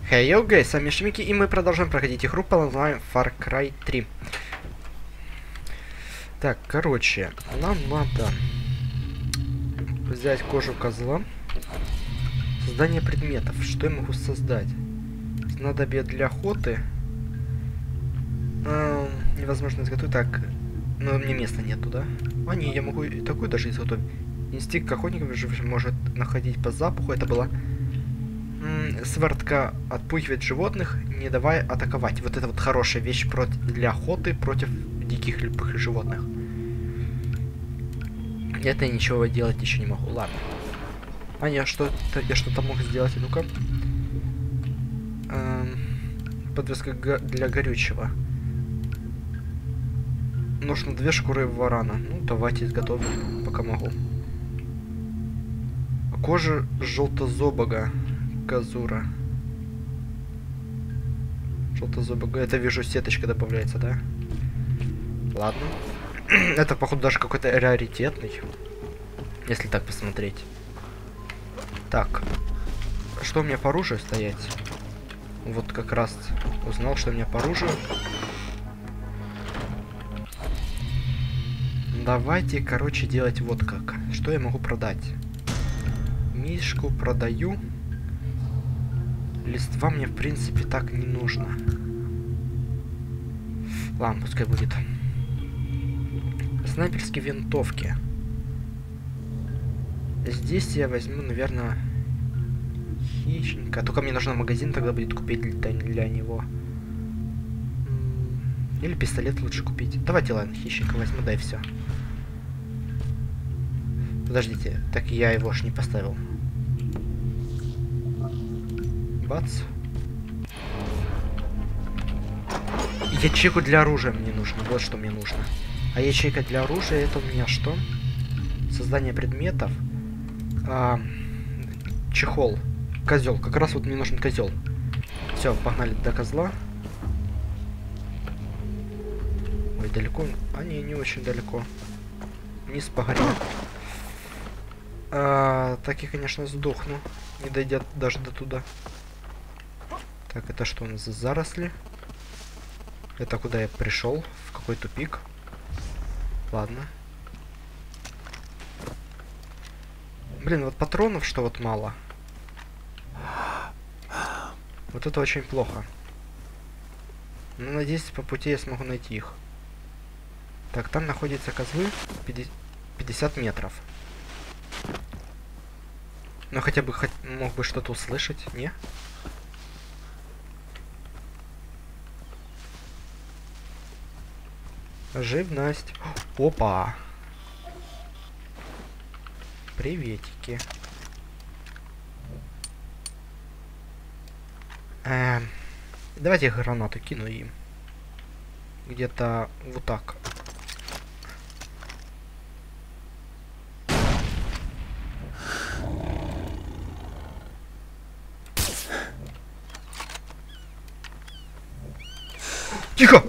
Hey yo guys, с вами Шмики, и мы продолжаем проходить игру под названием Far Cry 3. Так, короче, нам надо взять кожу козла. Создание предметов. Что я могу создать? Снадобье для охоты. Невозможно изготовить. Так, но мне места нету, да? А, не, я могу и такую даже изготовить. Инстинкт охотника же может находить по запаху. Это была свертка отпугивает животных, не давая атаковать. Вот это вот хорошая вещь для охоты против диких любых животных. Это я ничего делать еще не могу. Ладно. А я что-то мог сделать. Ну-ка. Подвеска для горючего. Нужно 2 шкуры варана. Ну, давайте изготовим, пока могу. Кожа желтозобога. Казура. Желтозобога. Это, вижу, сеточка добавляется, да? Ладно. Это, походу, даже какой-то раритетный. Если так посмотреть. Так. Что у меня по оружию стоять? Вот как раз узнал, что у меня по оружию. Давайте, короче, делать вот как. Что я могу продать? Мишку продаю. Листва мне, в принципе, так не нужно. Ладно, пускай будет. Снайперские винтовки. Здесь я возьму, наверное, хищника. Только мне нужно магазин тогда будет купить для него. Или пистолет лучше купить. Давайте, ладно, хищника возьму, да и все. Подождите, так я его ж не поставил. Бац. Ячейку для оружия мне нужно. Вот что мне нужно. А ячейка для оружия это у меня что? Создание предметов. Чехол. Козел. Как раз вот мне нужен козел. Все, погнали до козла. Ой, далеко. А не очень далеко. Вниз погорел. Так я, конечно, сдохну. Не дойдя даже до туда. Так, это что у нас за заросли? Это куда я пришел? В какой тупик? Ладно. Блин, вот патронов что вот мало. Вот это очень плохо. Но надеюсь, по пути я смогу найти их. Так, там находятся козлы 50 метров. Но хотя бы мог бы что-то услышать, не? Живность. Опа. Приветики. Давайте гранату кину им. Где-то вот так. Тихо!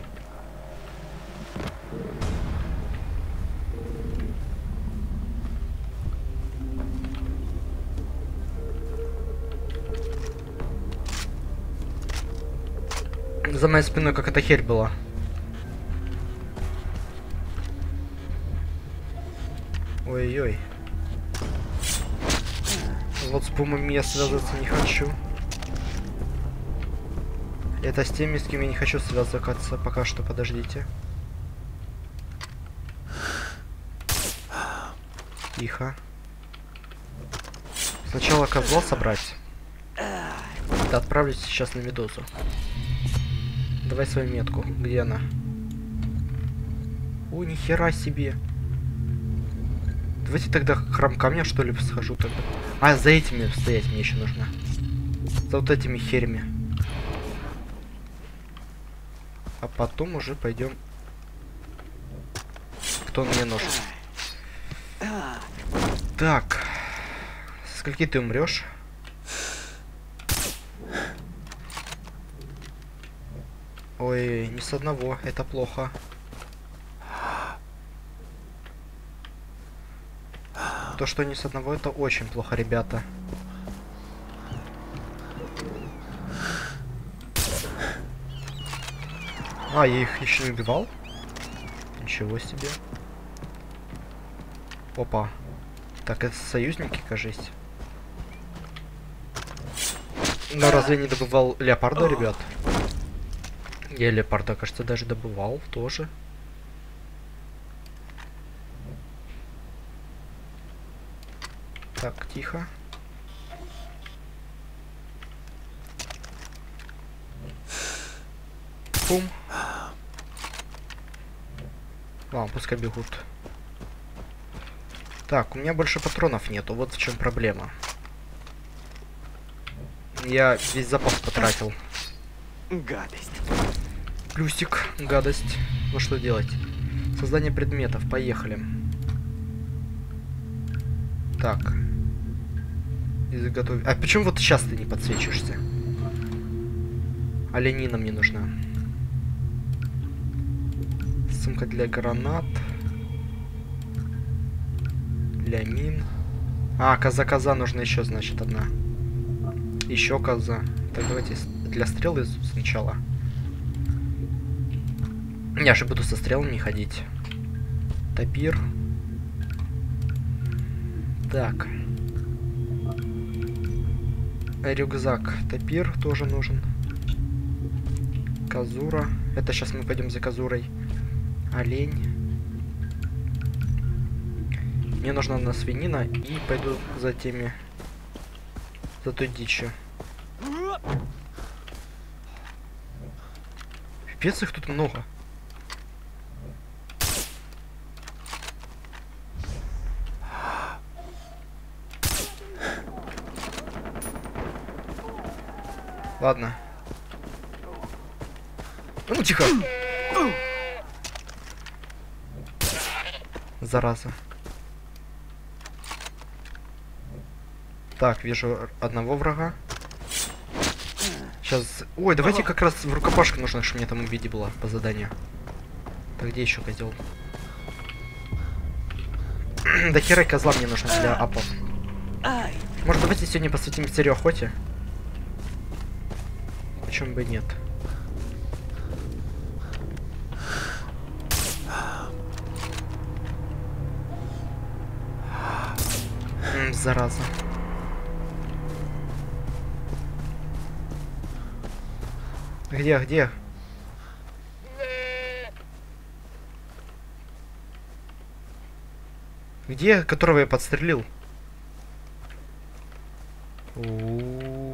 За моей спиной какая-то херь была. Ой-ой. Вот с пумами я связываться не хочу. Это с теми, с кем я не хочу связываться пока что, подождите. Тихо. Сначала козла собрать. Да, отправлюсь сейчас на медузу. Давай свою метку. Где она? О, нихера себе. Давайте тогда храм камня, что ли, схожу тогда. А, за этими стоять мне еще нужно. За вот этими херями. А потом уже пойдем. Кто мне нужен? Так. Со скольки ты умрешь? Ой, не с одного, это плохо. То, что не с одного, это очень плохо, ребята. А, я их еще не убивал? Ничего себе. Опа. Так, это союзники, кажись. Но разве не добывал леопарда, ребят? Я леопарда, кажется, даже добывал тоже. Так, тихо. Пум. Ладно, пускай бегут. Так, у меня больше патронов нету, вот в чем проблема. Я весь запас потратил. Гадость. Плюсик, гадость. Ну что делать? Создание предметов, поехали. Так. Изготовить. А почему вот сейчас ты не подсвечиваешься? Оленина мне нужна. Сумка для гранат. Для мин. А, коза нужна еще, значит, одна. Еще коза. Так, давайте для стрелы сначала. Я же буду со стрелами ходить. Топир. Так. Рюкзак. Топир тоже нужен. Казура. Это сейчас мы пойдем за казурой. Олень. Мне нужна одна свинина и пойду за теми. За той дичью. Пипец, их тут много. Ладно. Ну, тихо. Зараза. Так, вижу одного врага. Сейчас... Ой, давайте как раз в рукопашку нужно, чтобы мне там увидеть было по заданию. Так, где еще козел? Да хера козла мне нужно для апов. Может, давайте сегодня посвятим серию охоте? Почему бы и нет? Зараза. Где? Где, которого я подстрелил? Ух.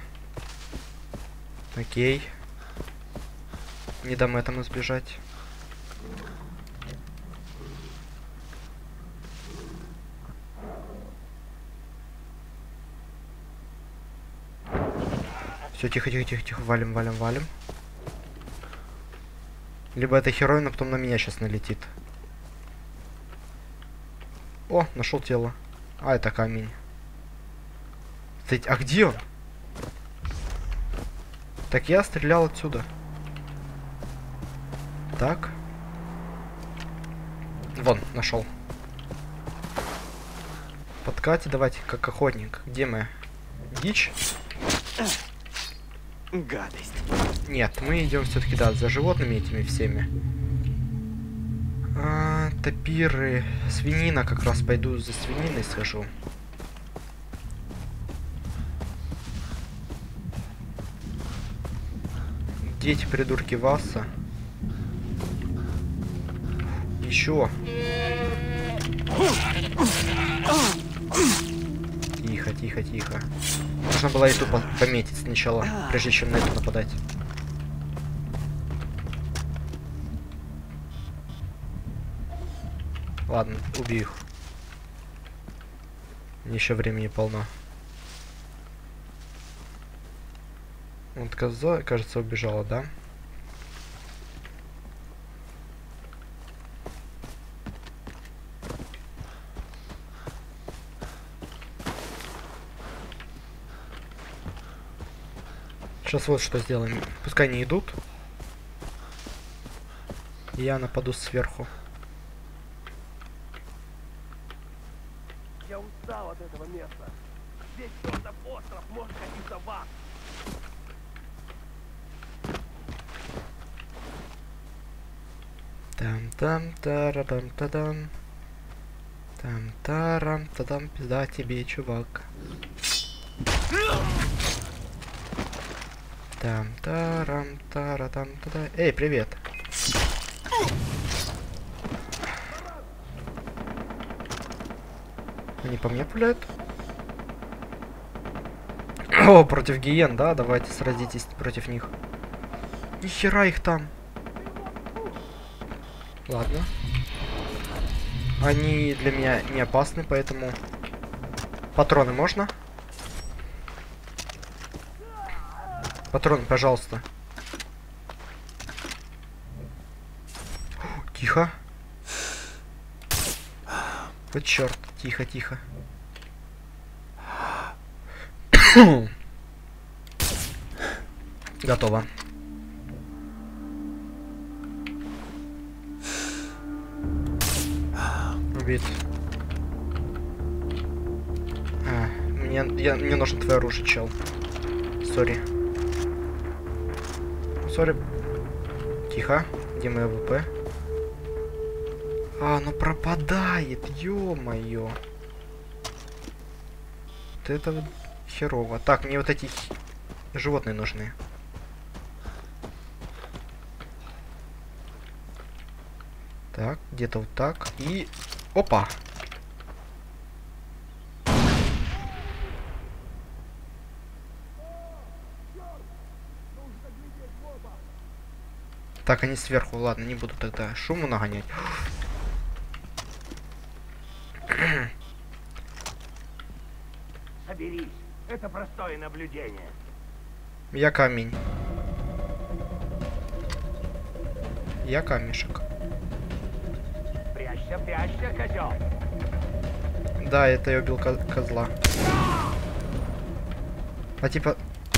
Окей. Не дам этому сбежать. Все, тихо, валим. Либо это хероин, а потом на меня сейчас налетит. О, нашел тело. А, это камень. Кстати, а где он? Так я стрелял отсюда. Так. Вон, нашел. Подкате давайте, как охотник. Где мы? Дичь? Гадость. Нет, мы идем все-таки, да, за животными этими всеми. Топиры. Свинина, как раз пойду за свининой схожу. Где эти придурки Васа? Еще. Тихо. Нужно было эту пометить сначала, прежде чем на эту нападать. Ладно, убей их. Еще времени полно. Вот коза, кажется, убежала, да? Сейчас вот что сделаем. Пускай они идут. Я нападу сверху. Я устал от этого места. Весь чертов остров может катиться в ад. Там-там-тарам-та-дам. Там-тарам-та-дам. Пизда тебе, чувак. Там-тарам-тара-там-та-да. Эй, привет. Они по мне пуляют? О, против гиен, да? Давайте сразитесь против них. Нихера их там. Ладно. Они для меня не опасны, поэтому... Патроны можно? Патроны, пожалуйста. Тихо. Вот черт. Тихо, тихо. Готово. Убит. Мне нужно твое оружие, чел. Сори. Сори. Тихо. Где мой ВП? Ну пропадает, ё-моё. Вот это вот херово. Так, мне вот эти животные нужны. Так, где-то вот так. И... Опа! Так, они сверху. Ладно, не буду тогда шуму нагонять. Соберись. Это простое наблюдение. Я камень. Я камешек. Прячься, прячься, козел. Да, это я убил козла. А типа...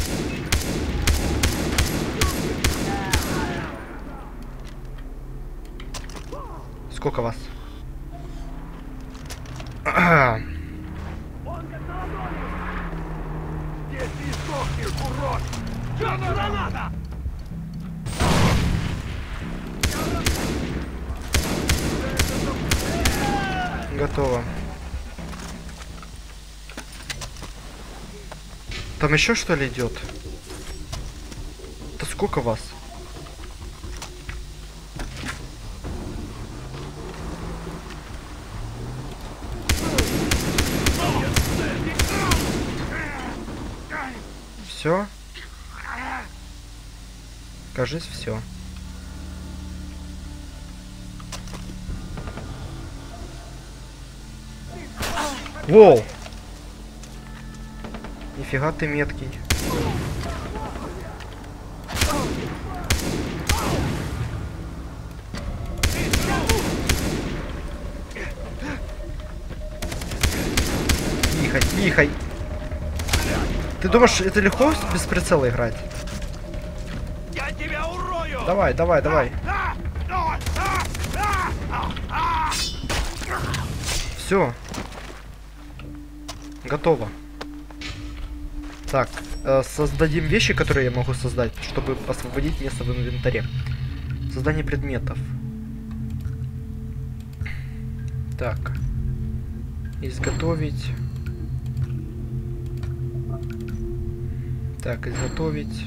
Сколько вас? Он как на ладони. Здесь не сдохнешь, урод. Чё граната? Готово. Там еще что ли идет? Да сколько вас? Все? Кажись, все. Воу! Нифига ты меткий. Тихо, тихо. Ты думаешь, это легко без прицела играть? Я тебя урою! Давай, давай, давай. Все. Готово. Так, создадим вещи, которые я могу создать, чтобы освободить место в инвентаре. Создание предметов. Так. Изготовить. Так, изготовить.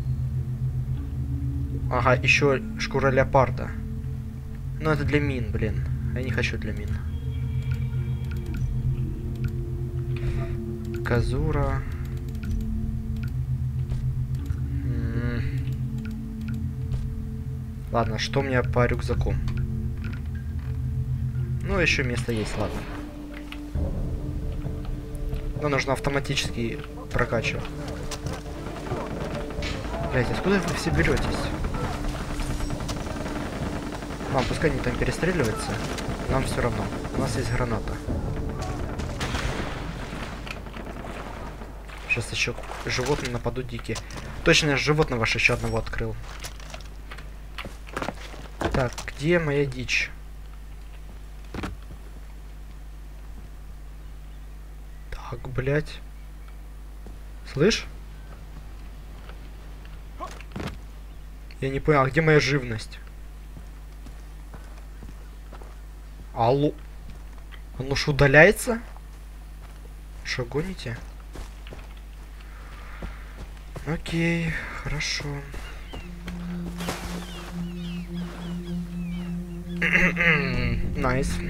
Ага, еще шкура леопарда. Но это для мин, блин. Я не хочу для мин. Казура. Ладно, что у меня по рюкзаку? Ну, еще место есть, ладно. Но нужно автоматически прокачивать. Блять, откуда вы все беретесь? Пускай они там перестреливаются. Нам все равно. У нас есть граната. Сейчас еще животные нападут дикие. Точно, я животного ваше еще одного открыл. Так, где моя дичь? Так, блять. Слышь? Я не понял, а где моя живность? Алло. Он уж удаляется? Что, гоните? Окей, хорошо. Найс.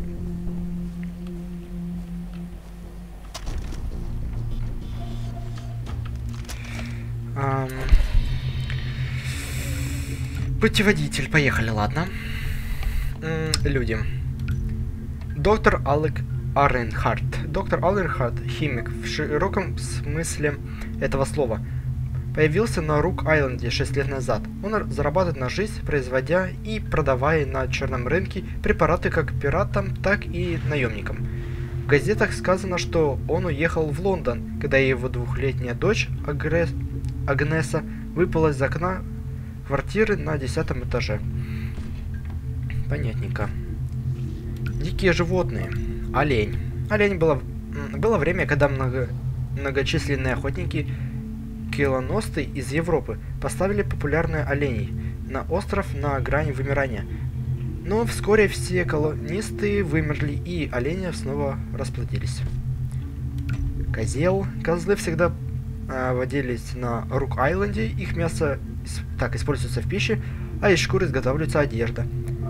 Путеводитель, поехали, ладно. Люди. Доктор Алек Аренхарт. Доктор Аренхарт, химик в широком смысле этого слова, появился на Рук-Айленде 6 лет назад. Он зарабатывает на жизнь, производя и продавая на черном рынке препараты как пиратам, так и наемникам. В газетах сказано, что он уехал в Лондон, когда его двухлетняя дочь Агнеса выпала из окна квартиры на 10-м этаже. Понятненько. Дикие животные. Олень. Олень было время, когда многочисленные охотники килоносты из Европы поставили популярные оленей на остров на грани вымирания. Но вскоре все колонисты вымерли, и олени снова расплодились. Козел. Козлы всегда водились на Рук-Айленде. Их мясо так используется в пище, а из шкуры изготавливается одежда.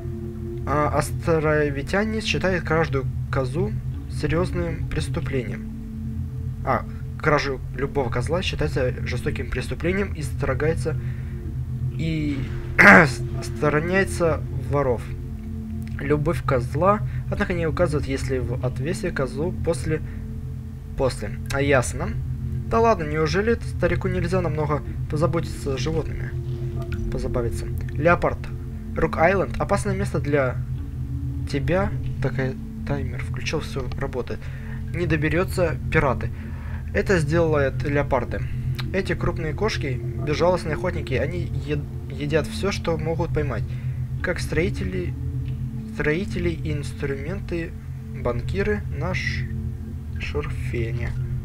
Островитяне считают кражу козу серьезным преступлением. Кражу любого козла считается жестоким преступлением и строгается и стороняется воров. Любовь козла, однако, не указывает, если в отвесе козу после. Ясно. Да ладно, неужели старику нельзя намного позаботиться о животными? Позабавиться. Леопард. Рук-Айленд. Опасное место для тебя. Такой таймер включил, все работает. Не доберется пираты. Это сделают леопарды. Эти крупные кошки, безжалостные охотники, они едят все, что могут поймать. Как строители, инструменты, банкиры на шурфене.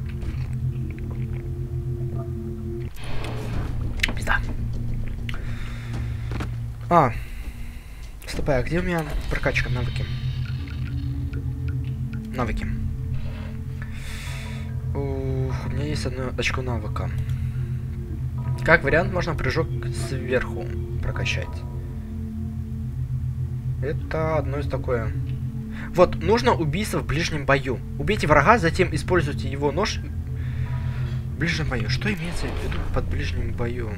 Пизда. Стоп, а где у меня прокачка навыки? У меня есть одно очко навыка. Как вариант, можно прыжок сверху прокачать. Это одно из такое. Вот, нужно убийство в ближнем бою. Убейте врага, затем используйте его нож в ближнем бою. Что имеется в виду под ближним боем?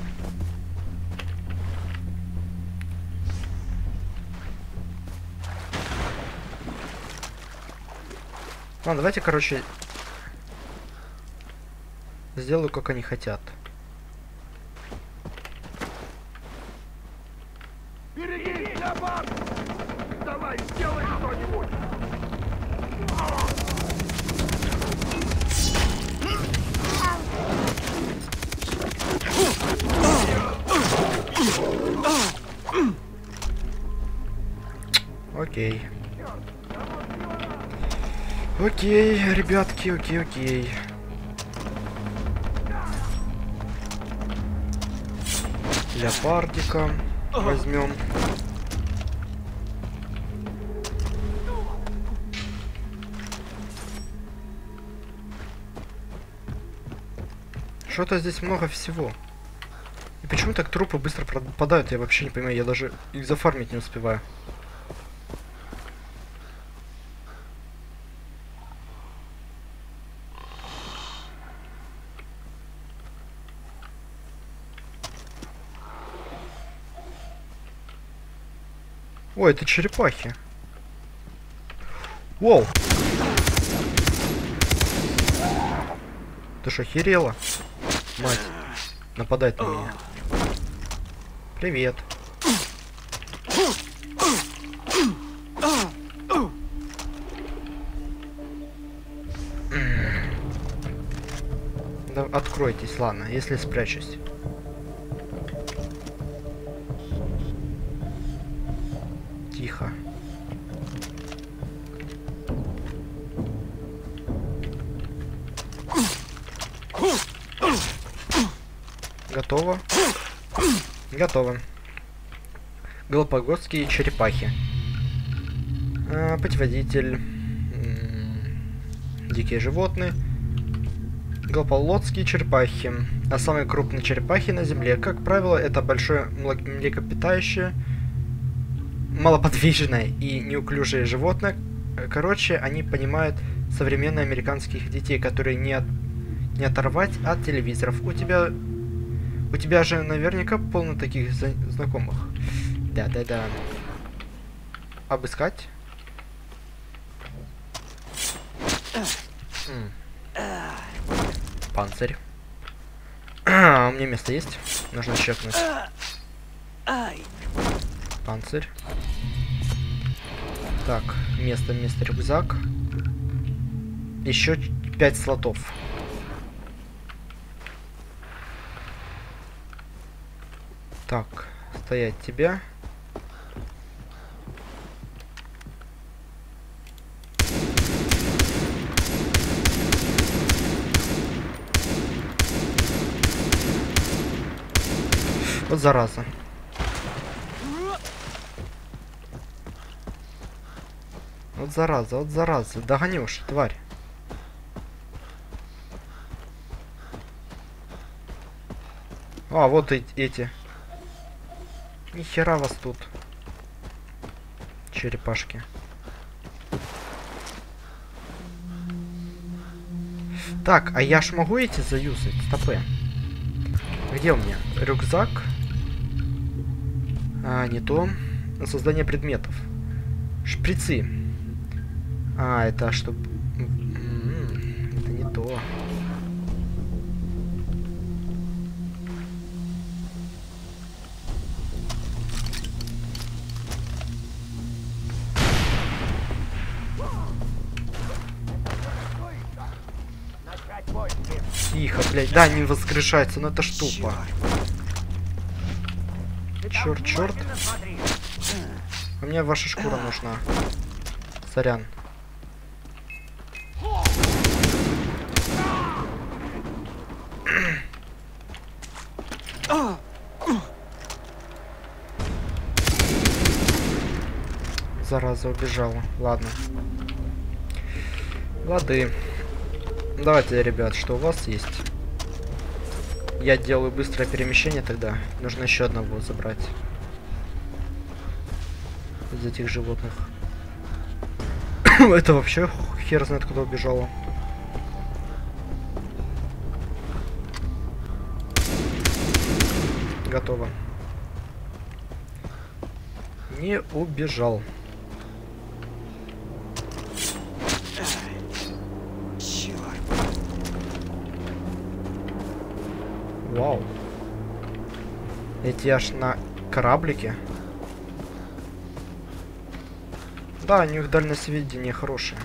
Ладно, давайте, короче, сделаю, как они хотят. Берегись, леопард! Давай, сделай что-нибудь! Окей. Окей, ребятки, окей. Леопардика возьмем. Что-то здесь много всего. И почему так трупы быстро пропадают, я вообще не понимаю, я даже их зафармить не успеваю. Ой, это черепахи. Воу! Ты что, охерела? Мать, нападает на меня. Привет. Да, откройтесь, ладно, если спрячусь. Тихо. Готово. Готово. Галапагосские черепахи. Путеводитель. Дикие животные. Голополодские черепахи. А самые крупные черепахи на Земле, как правило, это большое млекопитающее, малоподвижное и неуклюжее животное. Короче, они понимают современных американских детей, которые не оторвать от телевизоров. У тебя же наверняка полно таких знакомых. Да. Обыскать. Панцирь. У меня место есть? Нужно чекнуть. Панцирь. Так, место рюкзак. Еще 5 слотов. Так, стоять тебя. Вот зараза. Вот зараза. Догонишь, тварь. А, вот эти. Нихера вас тут. Черепашки. Так, а я ж могу эти заюзать? Стопы. Где у меня? Рюкзак. А, не то. Создание предметов. Шприцы. А, это чтобы... Это не то. Тихо, блядь. Да, не воскрешается, но это ж тупо. Черт. А мне ваша шкура нужна. Сорян. Зараза, убежала. Ладно. Лады. Давайте, ребят, что у вас есть? Я делаю быстрое перемещение тогда. Нужно еще одного забрать. Из этих животных. Это вообще хер знает, куда убежало. Готово. Не убежал. Вау. Эти аж на кораблике. Да, у них дальность видения хорошая.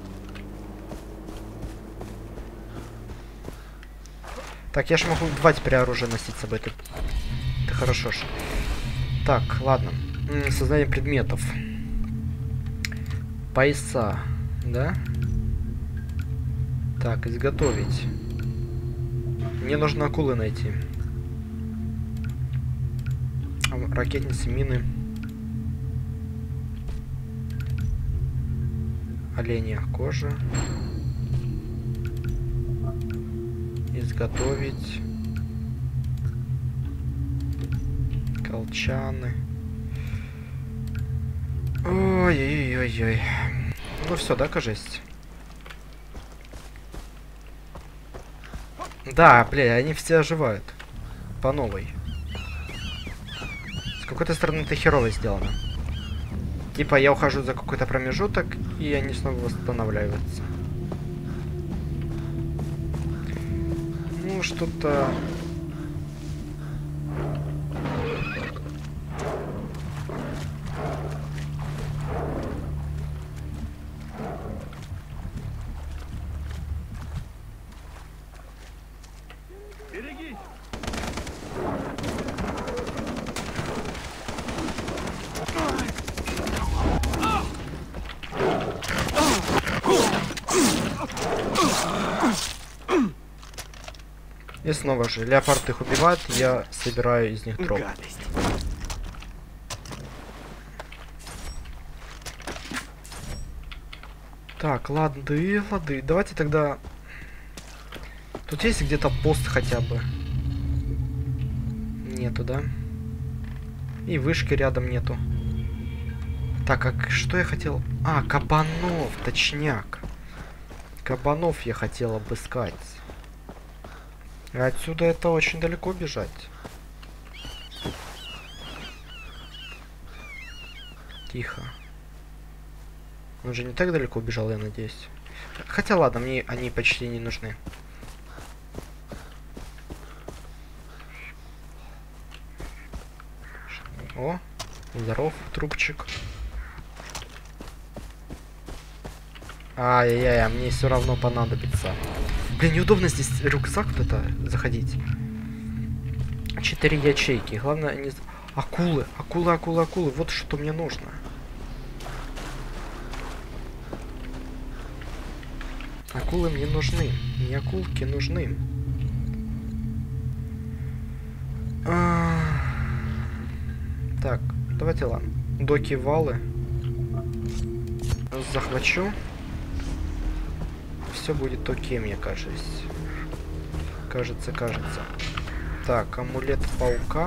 Так, я ж могу 2 теперь оружия носить с собой. Это хорошо ж. Так, ладно. Создание предметов. Пояса, да? Так, изготовить. Мне нужно акулы найти. Ракетницы, мины. Оленья кожа. Изготовить. Колчаны. Ой-ой-ой-ой. Ну все, да, кажется? Да, бля, они все оживают. По новой. С какой-то стороны это херово сделано. Типа я ухожу за какой-то промежуток, и они снова восстанавливаются. Ну, что-то... Берегись! И снова же, леопард их убивает, я собираю из них троп. Так, лады, лады. Давайте тогда... Тут есть где-то пост хотя бы? Нету, да? И вышки рядом нету. Так, а что я хотел? А, кабанов, точняк. Кабанов я хотел обыскать. А отсюда это очень далеко бежать. Тихо. Он же не так далеко убежал, я надеюсь. Хотя ладно, мне они почти не нужны. О, здоров, трубчик. Ай-яй-яй, а мне все равно понадобится. Блин, неудобно здесь рюкзак кто-то заходить. 4 ячейки. Главное не... Акулы, акулы, акулы, акулы. Вот что мне нужно. Акулы мне нужны. Не акулки нужны. Так, давайте ладно. Доки валы. Захвачу. Все будет окей, мне кажется. Кажется. Так, амулет паука.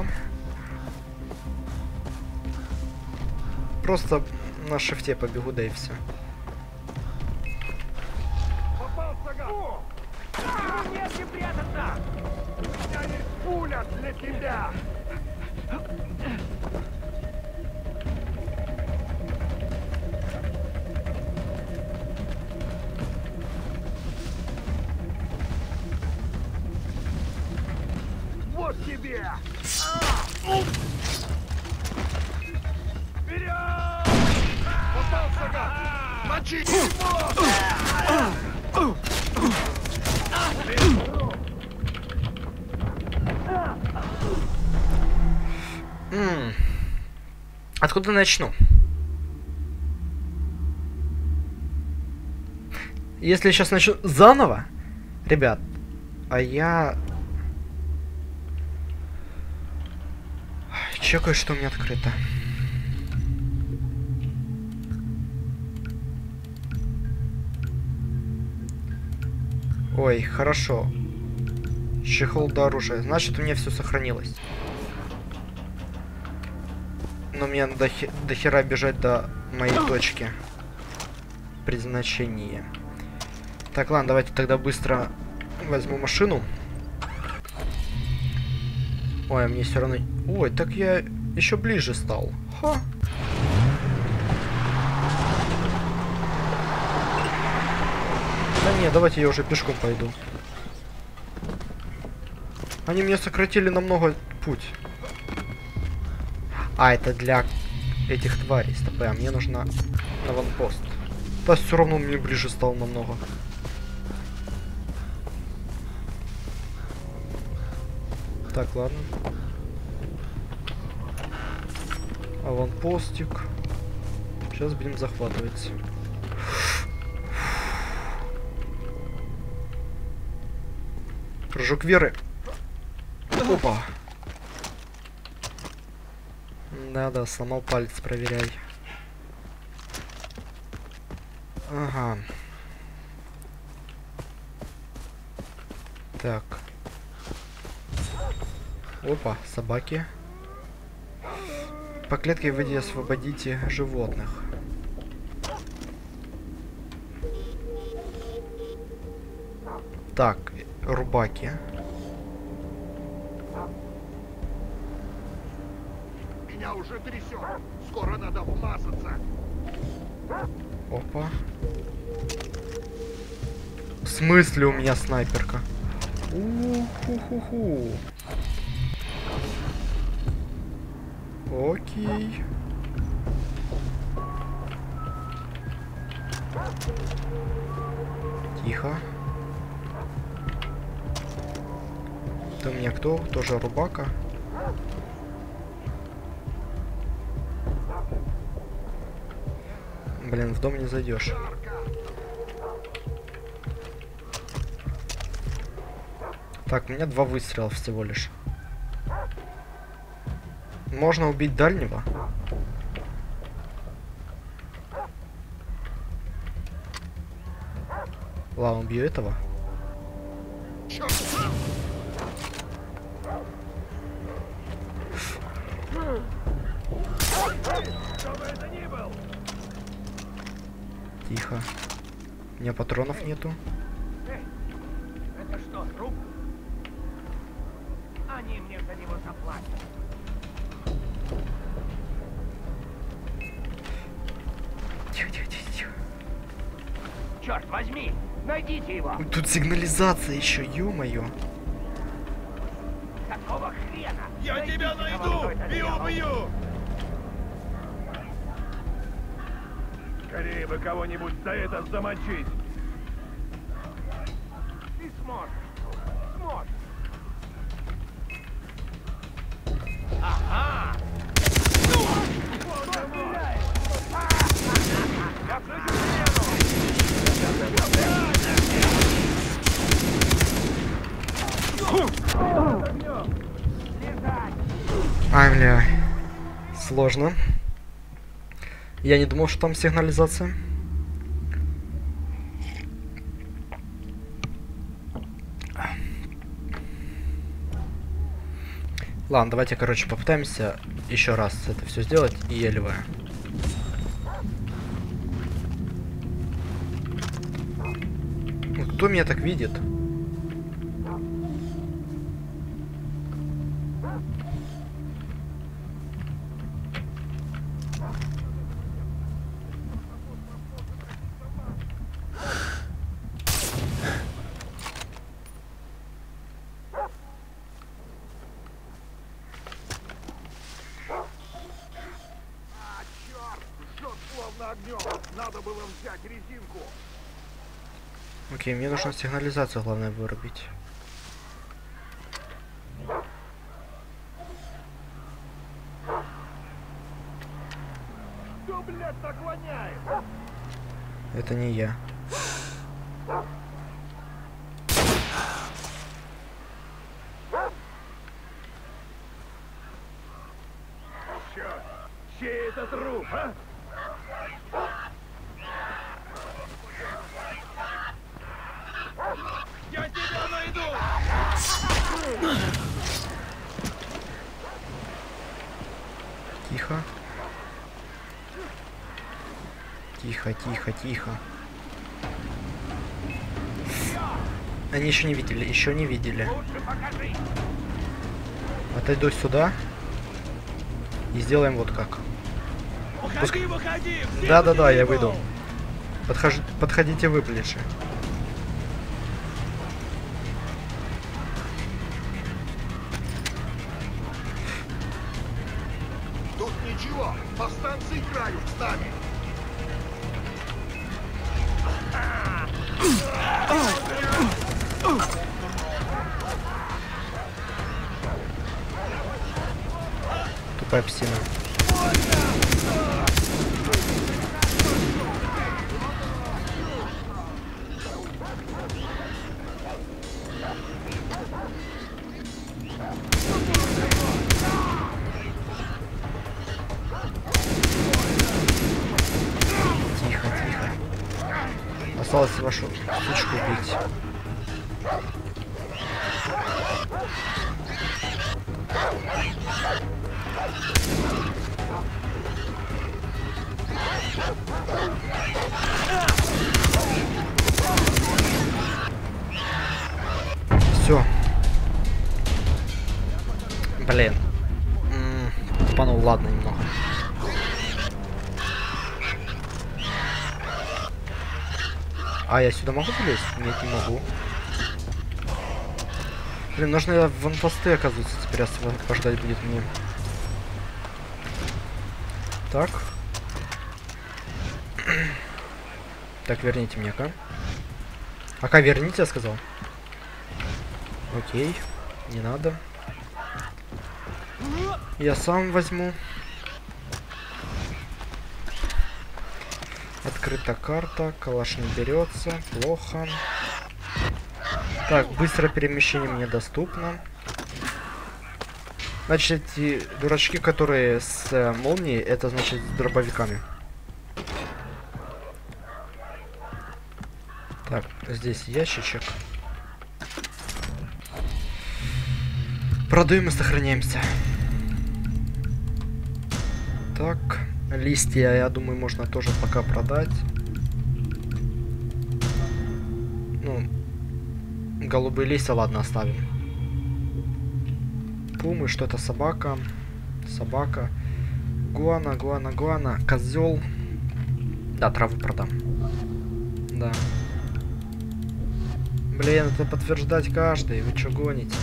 Просто на шифте побегу, да и все. Попался, гад! Ему негде прятаться! У меня есть пуля для тебя! Вот тебе! Вперед! Попался, гад! Мочи его! Откуда начну? Если я сейчас начну заново, ребят, а я... Чекаю, что у меня открыто. Ой, хорошо. Чехол до оружия. Значит, у меня все сохранилось. Но мне надо до хера бежать до моей точки предназначения. Так, ладно, давайте тогда быстро возьму машину. Ой, а мне все равно... Ой, так я еще ближе стал. Ха. Да не, давайте я уже пешком пойду. Они мне сократили намного путь. А, это для этих тварей. Стоп, а мне нужна аванпост. Да, все равно мне ближе стал намного. Так, ладно. Аванпостик. Сейчас будем захватывать. Прыжок веры. Опа. Да-да, сломал палец, проверяй. Ага. Так. Опа, собаки. По клетке в воде освободите животных. Так, рубаки. Меня уже трясет. Скоро надо вмазаться. Опа. В смысле у меня снайперка? У-ху-ху-ху. Окей. Тихо. Ты у меня кто? Тоже рубака? Блин, в дом не зайдешь. Так, у меня 2 выстрела всего лишь. Можно убить дальнего? Ладно, убью этого. Кто бы это ни был! Тихо. У меня патронов нету. Это что, труп? Они мне за него заплатят. Тихо, тихо, тихо, тихо. Черт возьми! Найдите его! Тут сигнализация еще, ё-моё. Какого хрена? Я Найдите тебя того, найду кто это и сделал. убью! Скорее бы кого-нибудь за это замочить! Ты сможешь! Сможешь! Ага! Вот он стреляет! Я прыгаю Ай, бля. Сложно. Я не думал, что там сигнализация. Ладно, давайте, короче, попытаемся еще раз это все сделать и еливая. Ну, кто меня так видит? словно огнем! Надо было взять резинку! Окей, мне нужно сигнализацию, главное, вырубить. Что, блядь, так воняет? Это не я. Черт! Чей это труп, а? Я тебя найду! Тихо. Тихо, тихо, тихо. Они еще не видели, еще не видели. Лучше покажи! Отойду сюда. И сделаем вот как. Уходи, выходи! Все Да-да-да, я выйду! выйду. Подходите вы ближе. Тут ничего! Повстанцы играют с нами! Тупая псина. Тихо, тихо. Осталось вашу сучку убить. Все. Блин. Тупанул, ладно, немного. А, я сюда могу залезть? Нет, не могу. Блин, нужно ванпосты, оказывается, теперь освобождать будет мне. Так. Так, верните мне АК. АК верните, я сказал. Окей, не надо. Я сам возьму. Открыта карта, калаш не берется, плохо. Так, быстрое перемещение мне доступно. Значит, эти дурачки, которые с молнией, это значит с дробовиками. Так, здесь ящичек. Продаем и сохраняемся. Так, листья, я думаю, можно тоже пока продать. Ну, голубые листья, ладно, оставим. Пумы, что это? Собака. Собака. Гуана. Козел. Да, траву продам. Да. Блин, это подтверждать каждый. Вы что гоните?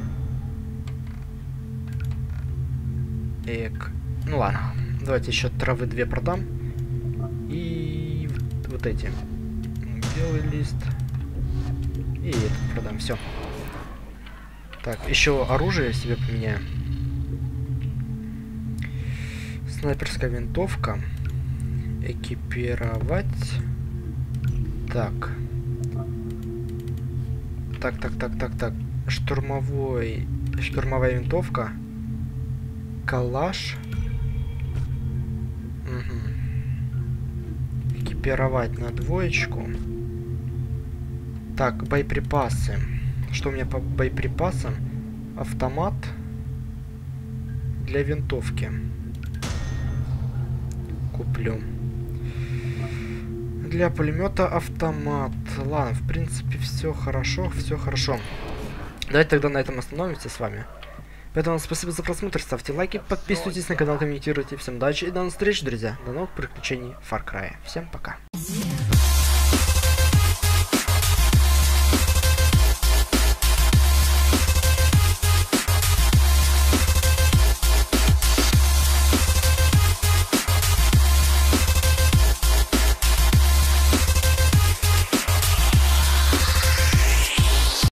Эк. Ну ладно. Давайте еще травы 2 продам. И вот эти. Белый лист. И этот продам. Все. Так, еще оружие себе поменяю. Снайперская винтовка. Экипировать. Так. Так. Штурмовая винтовка. Калаш. Угу. Экипировать на 2. Так, боеприпасы. Что у меня по боеприпасам? Автомат для винтовки. Куплю. Для пулемета автомат. Ладно, в принципе, все хорошо, Давайте тогда на этом остановимся с вами. Поэтому спасибо за просмотр, ставьте лайки, подписывайтесь на канал, комментируйте. Всем удачи и до новых встреч, друзья. До новых приключений в Far Cry. Всем пока.